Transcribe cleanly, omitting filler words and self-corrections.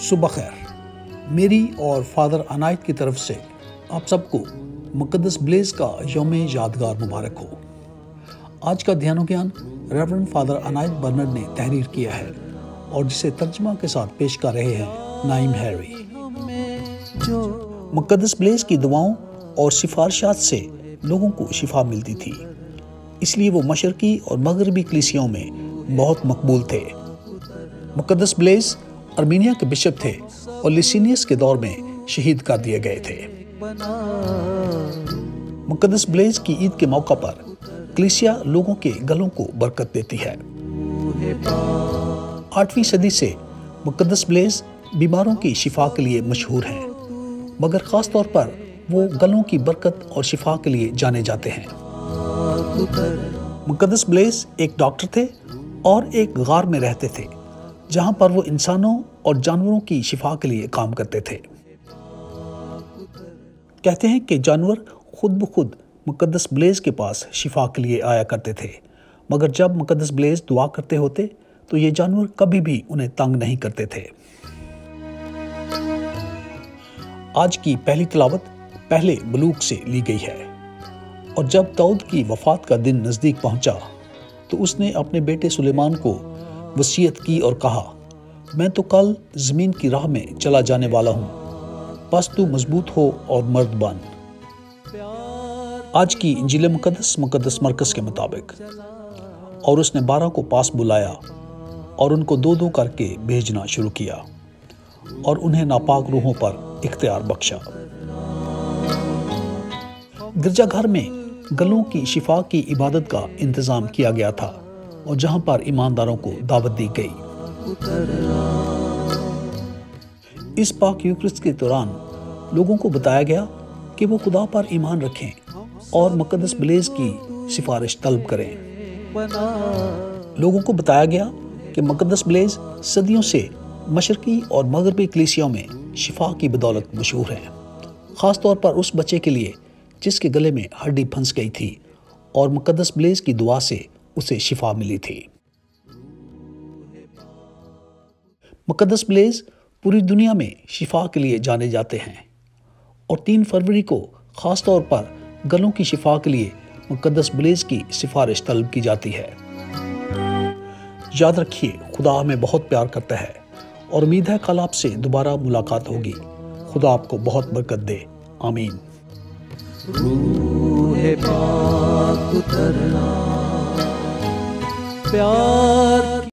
صبح خیر، میری اور فادر عنایت کی طرف سے آپ سب کو مقدس بلیس کا یوم یادگار مبارک ہو۔ آج کا دھیان و گیان ریورنڈ فادر عنایت برنرڈ نے تحریر کیا ہے اور جسے ترجمہ کے ساتھ پیش کر رہے ہیں نائم ہیری۔ مقدس بلیس کی دعاؤں اور سفارشات سے لوگوں کو شفا ملتی تھی، اس لیے وہ مشرقی اور مغربی کلیسیوں میں بہت مقبول تھے۔ مقدس بلیس ارمینیا کے بشپ تھے اور لیسینیس کے دور میں شہید کر دیے گئے تھے۔ مقدس بلیس کی عید کے موقع پر کلیسیا لوگوں کے گلوں کو برکت دیتی ہے۔ 8ویں صدی سے مقدس بلیس بیماروں کی شفا کے لیے مشہور ہیں، مگر خاص طور پر وہ گلوں کی برکت اور شفا کے لیے جانے جاتے ہیں۔ مقدس بلیس ایک ڈاکٹر تھے اور ایک غار میں رہتے تھے جہاں پر وہ انسانوں اور جانوروں کی شفا کے لیے کام کرتے تھے۔ کہتے ہیں کہ جانور خود بخود مقدس بلیس کے پاس شفا کے لیے آیا کرتے تھے، مگر جب مقدس بلیس دعا کرتے ہوتے تو یہ جانور کبھی بھی انہیں تنگ نہیں کرتے تھے۔ آج کی پہلی تلاوت پہلے ملوک سے لی گئی ہے، اور جب داؤد کی وفات کا دن نزدیک پہنچا تو اس نے اپنے بیٹے سلیمان کو وصیت کی اور کہا، میں تو کل زمین کی راہ میں چلا جانے والا ہوں، بس تو مضبوط ہو اور مرد بن۔ آج کی انجیل مقدس مرکز کے مطابق، اور اس نے 12 کو پاس بلایا اور ان کو 2 کر کے بھیجنا شروع کیا اور انہیں ناپاک روحوں پر اختیار بخشا۔ گرجا گھر میں گلوں کی شفا کی عبادت کا انتظام کیا گیا تھا اور جہاں پر ایمانداروں کو دعوت دی گئی۔ اس پاک یوکرسٹ کے دوران لوگوں کو بتایا گیا کہ وہ خدا پر ایمان رکھیں اور مقدس بلیس کی سفارش طلب کریں۔ لوگوں کو بتایا گیا کہ مقدس بلیس صدیوں سے مشرقی اور مغربی کلیسیوں میں شفا کی بدولت مشہور ہے، خاص طور پر اس بچے کے لیے جس کے گلے میں ہڈی پھنس گئی تھی اور مقدس بلیس کی دعا سے اسے شفا ملی تھی۔ مقدس بلیس پوری دنیا میں شفا کے لیے جانے جاتے ہیں، اور 3 فروری کو خاص طور پر گلوں کی شفا کے لیے مقدس بلیس کی سفارش طلب کی جاتی ہے۔ یاد رکھیے، خدا ہمیں بہت پیار کرتا ہے اور امید ہے کل آپ سے دوبارہ ملاقات ہوگی۔ خدا آپ کو بہت برکت دے، آمین۔ روح پاک اترنا، پیار